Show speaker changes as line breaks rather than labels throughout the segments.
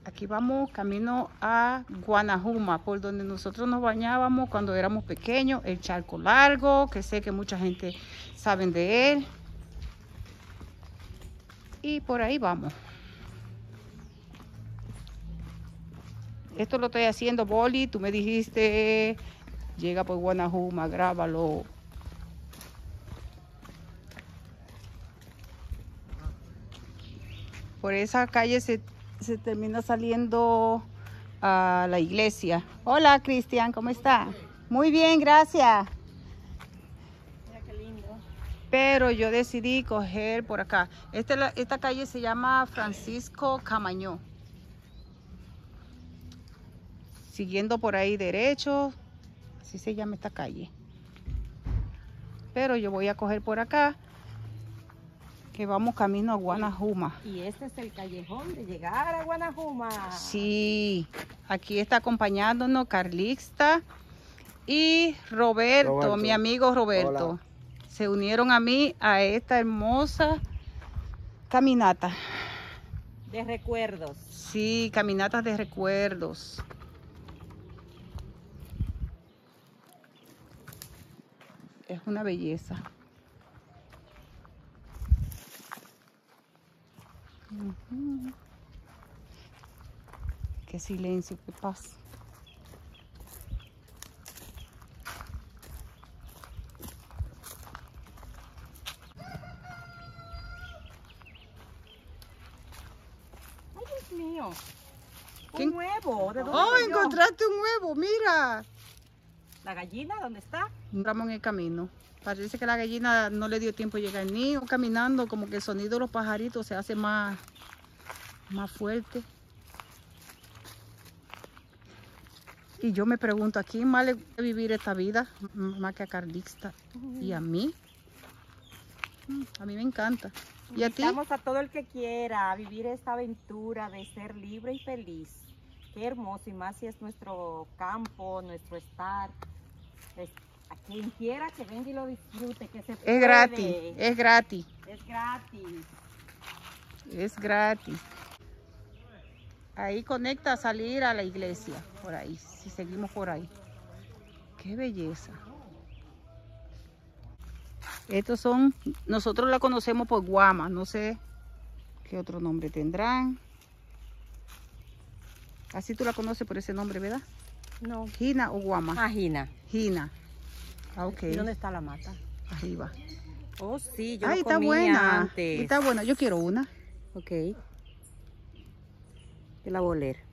Aquí vamos camino a Guanajuma, por donde nosotros nos bañábamos cuando éramos pequeños, el charco largo, que sé que mucha gente sabe de él. Y por ahí vamos. Esto lo estoy haciendo, Boli, tú me dijiste, llega por Guanajuma, grábalo. Por esa calle se termina saliendo a la iglesia. Hola, Cristian, ¿cómo está? Muy bien, gracias.
Mira qué lindo.
Pero yo decidí coger por acá. Esta calle se llama Francisco Camaño. Siguiendo por ahí derecho, así se llama esta calle. Pero yo voy a coger por acá, que vamos camino a Guanajuma.
Y este es el callejón de llegar a Guanajuma.
Sí, aquí está acompañándonos Carlixta y Roberto, mi amigo Roberto. Hola. Se unieron a mí a esta hermosa caminata.
De recuerdos.
Sí, caminatas de recuerdos. Es una belleza. Qué silencio, qué paz.
Ay, Dios mío.
¿Quién?
Un huevo. ¿De dónde
¡Oh,
salió?
encontraste un huevo! ¡Mira!
¿La gallina dónde está?
Entramos en el camino. Parece que la gallina no le dio tiempo de llegar ni caminando, como que el sonido de los pajaritos se hace más fuerte. Y yo me pregunto, ¿a quién más le gusta vivir esta vida? Más que a Carlixta. ¿Y a mí? A mí me encanta. ¿Y a ti?
Invitamos a todo el que quiera a vivir esta aventura de ser libre y feliz. Qué hermoso, y más si es nuestro campo, nuestro estar. A quien quiera que venga y lo disfrute, que se puede.
Es gratis, es gratis.
Es gratis.
Es gratis. Ahí conecta a salir a la iglesia, por ahí, si seguimos por ahí. ¡Qué belleza! Estos son, nosotros la conocemos por guama, no sé qué otro nombre tendrán. Así tú la conoces por ese nombre, ¿verdad?
No.
¿Gina o guama?
Ah, Gina.
Gina. Ah, ok.
¿Y dónde está la mata?
Arriba.
Oh, sí, yo
Ay,
lo
está
comía
buena.
antes.
Está buena, yo quiero una.
Ok. Yo la voy a oler.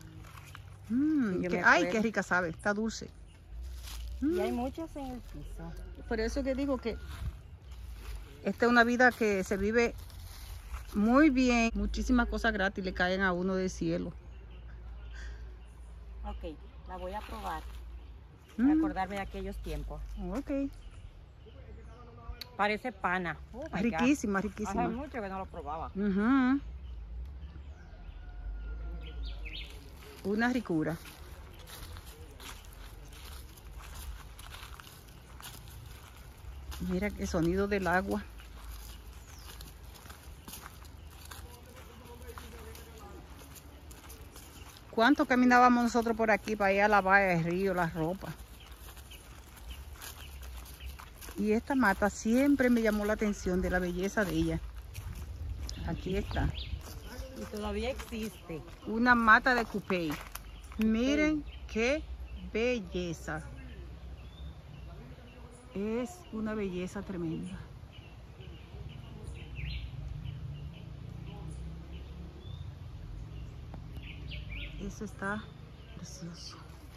Ay, qué rica sabe, está dulce.
Y hay muchas en el piso.
Por eso que digo que esta es una vida que se vive muy bien. Muchísimas cosas gratis le caen a uno del cielo.
Ok, la voy a probar. Para acordarme de aquellos tiempos.
Ok.
Parece pana. Oh,
riquísima, riquísima.
Hace mucho que no lo probaba.
Una ricura. Mira el sonido del agua. ¿Cuánto caminábamos nosotros por aquí para ir a lavar el río, la ropa? Y esta mata siempre me llamó la atención de la belleza de ella. Aquí está.
Y todavía existe.
Una mata de cupey. Miren qué belleza. Es una belleza tremenda. Eso está precioso.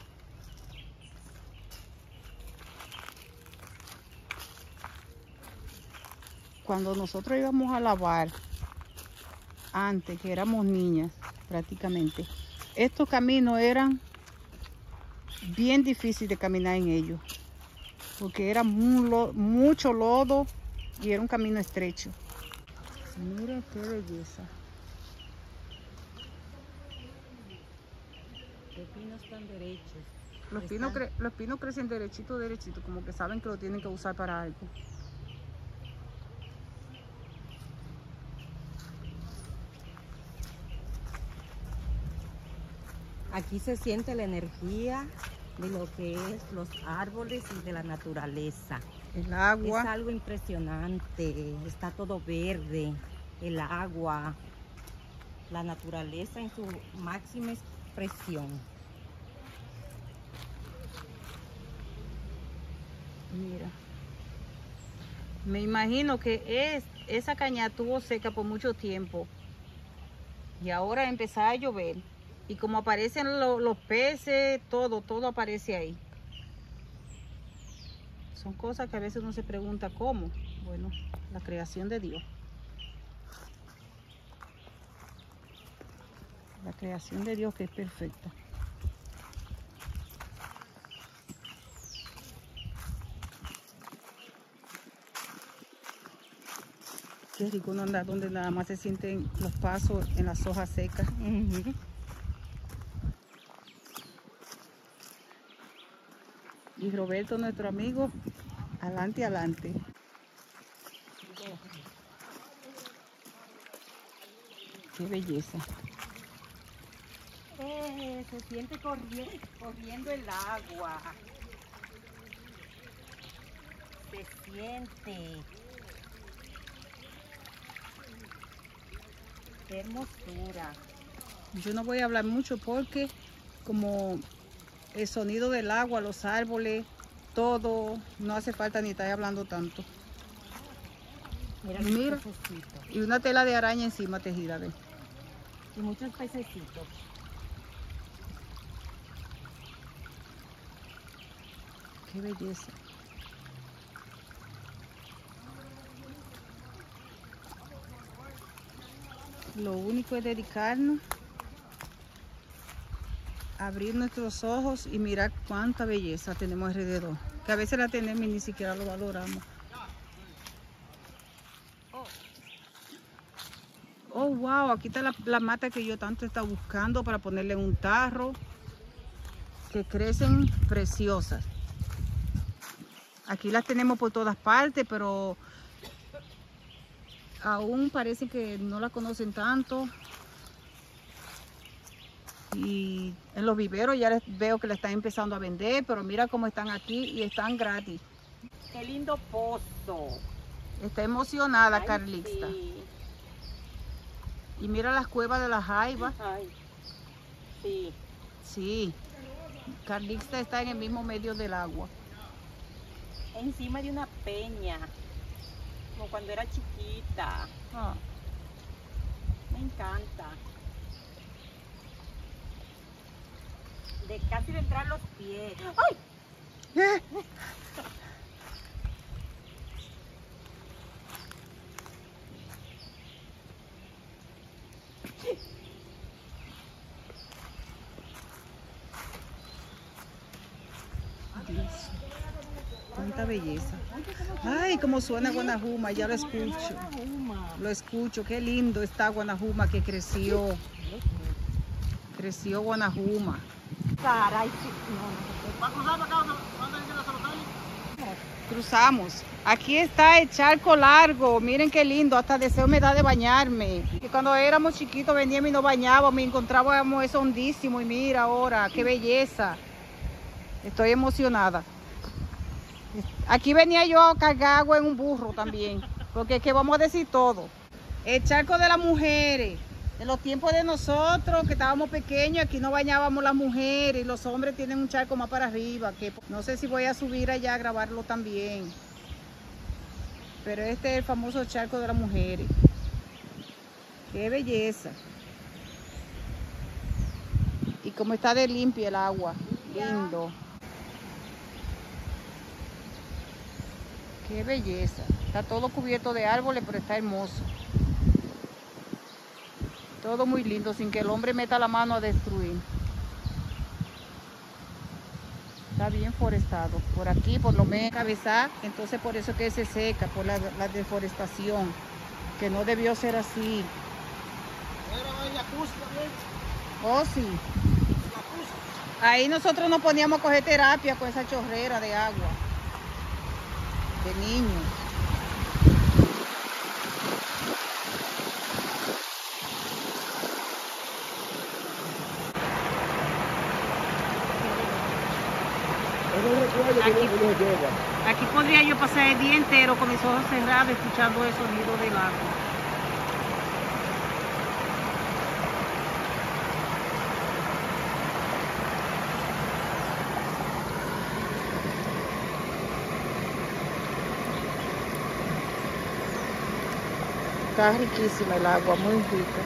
Cuando nosotros íbamos a lavar, antes que éramos niñas prácticamente, estos caminos eran bien difíciles de caminar en ellos, porque era mucho lodo y era un camino estrecho. Miren qué belleza.
Los pinos están derechos.
Los pinos crecen derechito, derechito, como que saben que lo tienen que usar para algo.
Aquí se siente la energía de lo que es los árboles y de la naturaleza.
El agua.
Es algo impresionante, está todo verde, el agua, la naturaleza en su máxima expresión.
Mira. Me imagino que esa caña estuvo seca por mucho tiempo. Y ahora empezó a llover. Y como aparecen los peces, todo aparece ahí. Son cosas que a veces uno se pregunta cómo. Bueno, la creación de Dios. La creación de Dios que es perfecta. Qué rico uno andar donde nada más se sienten los pasos en las hojas secas. Y Roberto, nuestro amigo, adelante, adelante. Qué belleza.
Se siente corriendo el agua. Se siente. Qué hermosura.
Yo no voy a hablar mucho porque como el sonido del agua, los árboles, todo, no hace falta ni estar hablando tanto. Mira, y una tela de araña encima tejida, ¿ves?
Y muchos pececitos.
Qué belleza. Lo único es dedicarnos, abrir nuestros ojos y mirar cuánta belleza tenemos alrededor. Que a veces la tenemos y ni siquiera lo valoramos. Oh, wow, aquí está la mata que yo tanto estaba buscando para ponerle en un tarro. Que crecen preciosas. Aquí las tenemos por todas partes, pero aún parece que no las conocen tanto. Y en los viveros ya les veo que la están empezando a vender, pero mira cómo están aquí y están gratis.
¡Qué lindo pozo!
Está emocionada.
Ay,
Carlixta.
Sí.
Y mira las cuevas de las jaivas.
Ay, sí.
Sí, Carlixta está en el mismo medio del agua.
Encima de una peña, como cuando era chiquita.
Ah.
Me encanta. De casi de entrar los pies. ¡Ay!
Dios, cuánta belleza. Ay, cómo suena Guanajuma, ya lo escucho. Lo escucho, qué lindo está Guanajuma que creció. Creció Guanajuma.
Caray,
¿Va a cruzar para acá?
Cruzamos. Aquí está el charco largo. Miren qué lindo, hasta deseo me da de bañarme. Que cuando éramos chiquitos veníamos y nos bañábamos y encontrábamos eso hondísimo. Y mira ahora, qué belleza. Estoy emocionada. Aquí venía yo a cargar agua en un burro también. Porque es que vamos a decir todo. El charco de las mujeres. En los tiempos de nosotros, que estábamos pequeños, aquí no bañábamos las mujeres y los hombres tienen un charco más para arriba, que no sé si voy a subir allá a grabarlo también. Pero este es el famoso charco de las mujeres. ¡Qué belleza! Y como está de limpia el agua, lindo. ¡Qué belleza! Está todo cubierto de árboles, pero está hermoso. Todo muy lindo, sin que el hombre meta la mano a destruir. Está bien forestado. Por aquí, por lo menos, cabezar, entonces por eso que se seca, por la deforestación, que no debió ser así. Oh, sí. Ahí nosotros nos poníamos a coger terapia con esa chorrera de agua, de niños. Aquí podría yo pasar el día entero con mis ojos cerrados escuchando el sonido del agua. Está riquísima el agua, muy rica.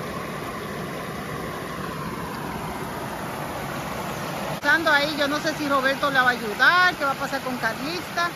Estando ahí, yo no sé si Roberto la va a ayudar, qué va a pasar con Carlista.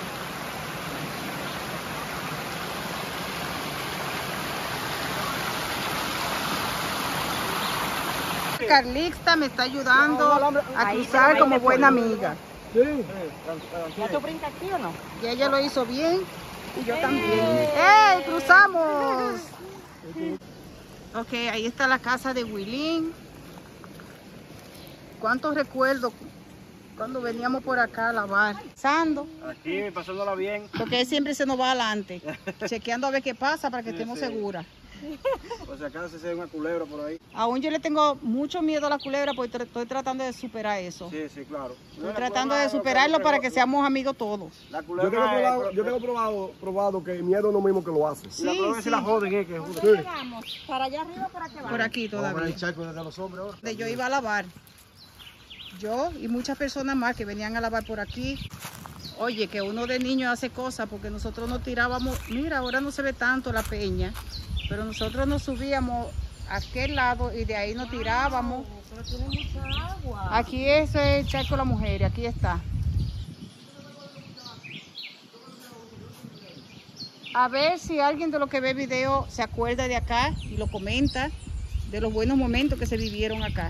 Carlista me está ayudando a cruzar como buena amiga.
¿Ya tú brincas aquí o no?
Y ella lo hizo bien y yo también. ¡Ey! ¡Cruzamos! Ok, ahí está la casa de Wilín. ¿Cuántos recuerdos cuando veníamos por acá a lavar? Pasando.
Aquí, pasándola bien.
Porque él siempre se nos va adelante, chequeando a ver qué pasa para que estemos seguras.
Por si acaso se ve una culebra por ahí.
Aún yo le tengo mucho miedo a la culebra porque estoy tratando de superar eso.
Sí, sí, claro.
Estoy tratando de superarlo para que seamos amigos todos.
La culebra
Yo tengo probado que el miedo no mismo que lo hace.
Sí, la culebra se la joden, es que
¿Dónde vamos? ¿Para allá arriba o para qué vamos?
Por aquí todavía.
el charco de los hombres ahora.
Yo iba a lavar. Yo y muchas personas más que venían a lavar por aquí. Oye, que uno de niño hace cosas porque nosotros nos tirábamos. Mira, ahora no se ve tanto la peña, pero nosotros nos subíamos a aquel lado y de ahí nos tirábamos.
Pero tiene mucha agua.
Aquí es el charco de la mujer, aquí está. A ver si alguien de los que ve video se acuerda de acá y lo comenta, de los buenos momentos que se vivieron acá.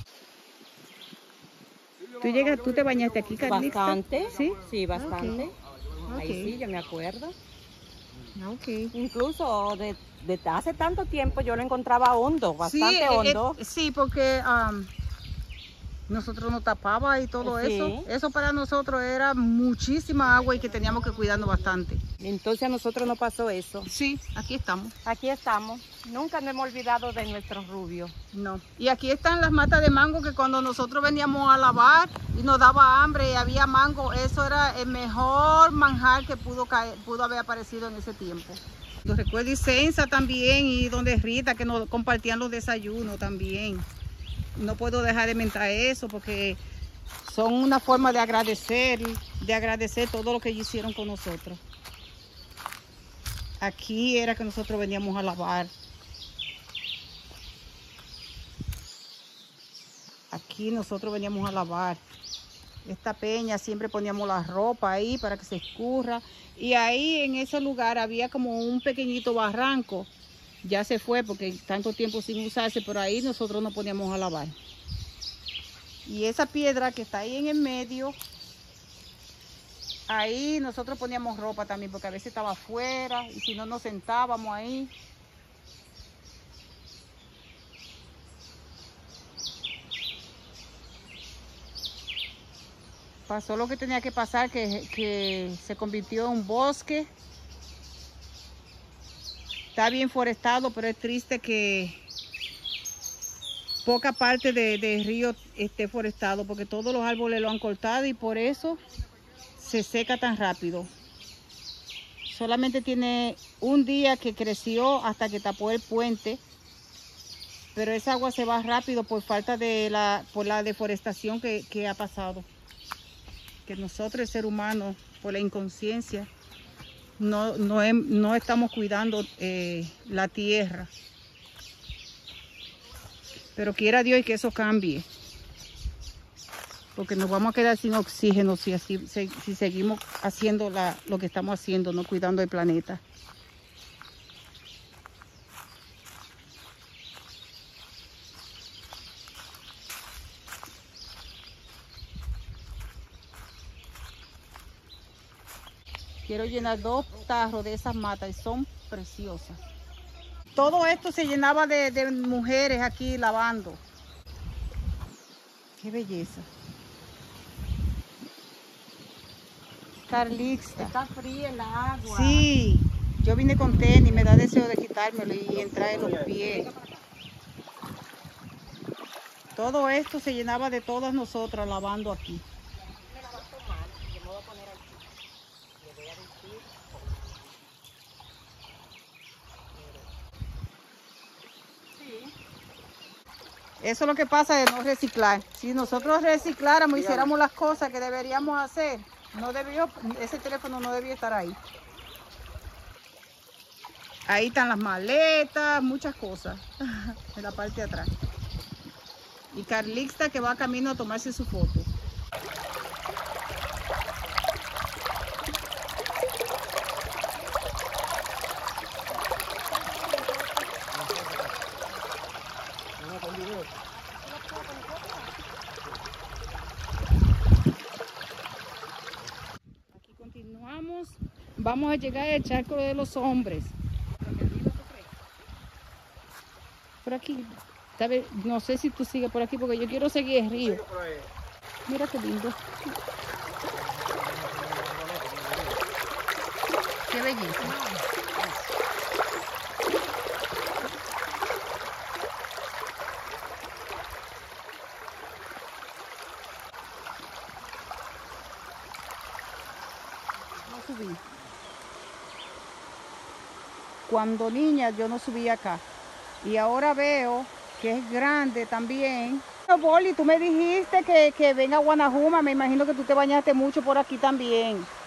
¿Tú te bañaste aquí, Carlista?
Bastante.
¿Sí?
Sí, bastante.
Ok.
Ahí sí, yo me acuerdo.
Ok.
Incluso desde hace tanto tiempo yo lo encontraba hondo, bastante hondo.
Sí, porque nosotros nos tapaba y todo
Sí.
eso. Eso para nosotros era muchísima agua y que teníamos que cuidarnos bastante.
Entonces a nosotros no pasó eso.
Sí, aquí estamos.
Aquí estamos. Nunca nos hemos olvidado de nuestros rubios.
No. Y aquí están las matas de mango que cuando nosotros veníamos a lavar y nos daba hambre y había mango, eso era el mejor manjar que pudo haber aparecido en ese tiempo. Yo recuerdo Isensa también y donde Rita que nos compartían los desayunos también. No puedo dejar de mentar eso porque son una forma de agradecer todo lo que ellos hicieron con nosotros. Aquí era que nosotros veníamos a lavar. Aquí nosotros veníamos a lavar. Esta peña siempre poníamos la ropa ahí para que se escurra. Y ahí en ese lugar había como un pequeñito barranco. Ya se fue porque tanto tiempo sin usarse, pero ahí nosotros nos poníamos a lavar. Y esa piedra que está ahí en el medio, ahí nosotros poníamos ropa también porque a veces estaba afuera y si no nos sentábamos ahí. Pasó lo que tenía que pasar, que se convirtió en un bosque. Está bien forestado, pero es triste que poca parte del río esté forestado, porque todos los árboles lo han cortado y por eso se seca tan rápido. Solamente tiene un día que creció hasta que tapó el puente, pero esa agua se va rápido por falta de la deforestación que ha pasado. Que nosotros, el ser humano, por la inconsciencia, no estamos cuidando la tierra. Pero quiera Dios que eso cambie. Porque nos vamos a quedar sin oxígeno si seguimos haciendo lo que estamos haciendo, no cuidando el planeta. Quiero llenar 2 tarros de esas matas y son preciosas. Todo esto se llenaba de mujeres aquí lavando. Qué belleza. Carlista.
Está fría el agua.
Sí, yo vine con tenis, me da deseo de quitármelo y entrar en los pies. Todo esto se llenaba de todas nosotras lavando aquí. Eso es lo que pasa de no reciclar. Si nosotros recicláramos, hiciéramos las cosas que deberíamos hacer, ese teléfono no debía estar ahí. Ahí están las maletas, muchas cosas en la parte de atrás. Y Carlixta que va camino a tomarse su foto. Aquí continuamos. Vamos a llegar al charco de los hombres. Por aquí, ¿sabes? No sé si tú sigues por aquí porque yo quiero seguir el río. Mira qué lindo. Qué belleza. No subí. Cuando niña yo no subía acá. Y ahora veo que es grande también. Boli, tú me dijiste que venga a Guanajuma, me imagino que tú te bañaste mucho por aquí también.